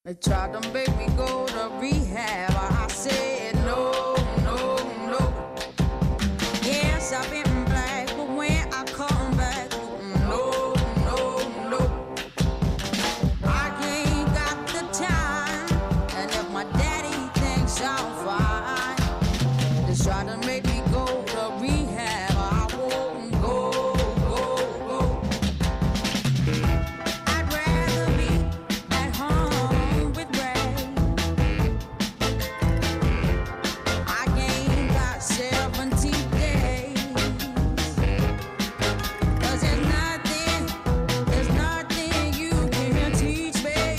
They tried to make me go to rehab. I said no, no, no. Yes, I've been black, but when I come back, no, no, no. I ain't got the time, and if my daddy thinks I'm fine, they try to make me go to rehab. I won't go, go, go. I'd rather be at home with Ray. I ain't got 70 days. 'Cause there's nothing you can teach me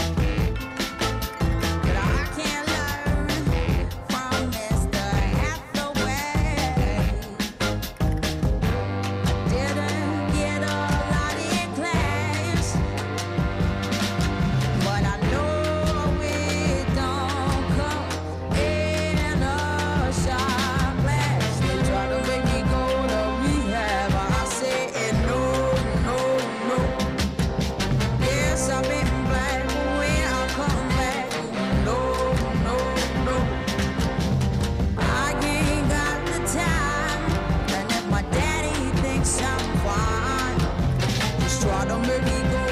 that I can't learn from Mr. Hathaway. Didn't get a lot in class, but I know it don't come in a shot glass. They try to make me go to rehab. I said no, no, no. Yes, I've been black, but when I come back, no, no, no. I ain't got the time, and if my daddy thinks I'm fine, just try to make me go